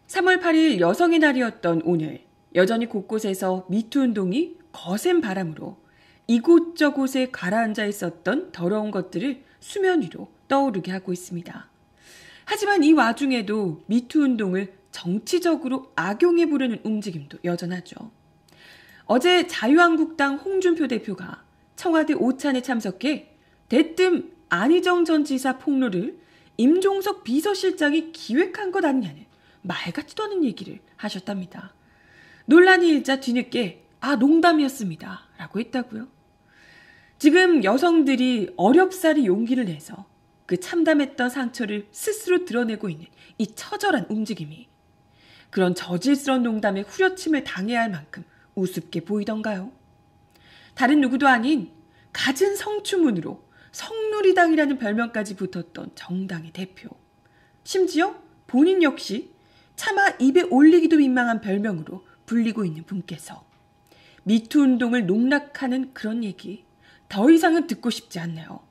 3월 8일 여성의 날이었던 오늘, 여전히 곳곳에서 미투 운동이 거센 바람으로 이곳저곳에 가라앉아 있었던 더러운 것들을 수면 위로 떠오르게 하고 있습니다. 하지만 이 와중에도 미투 운동을 정치적으로 악용해 보려는 움직임도 여전하죠. 어제 자유한국당 홍준표 대표가 청와대 오찬에 참석해 대뜸 안희정 전 지사 폭로를 임종석 비서실장이 기획한 것 아니냐는 말 같지도 않은 얘기를 하셨답니다. 논란이 일자 뒤늦게 농담이었습니다 라고 했다고요. 지금 여성들이 어렵사리 용기를 내서 그 참담했던 상처를 스스로 드러내고 있는 이 처절한 움직임이 그런 저질스러운 농담에 후려침을 당해야 할 만큼 우습게 보이던가요? 다른 누구도 아닌 갖은 성추문으로 성누리당이라는 별명까지 붙었던 정당의 대표. 심지어 본인 역시 차마 입에 올리기도 민망한 별명으로 불리고 있는 분께서 미투 운동을 농락하는 그런 얘기 더 이상은 듣고 싶지 않네요.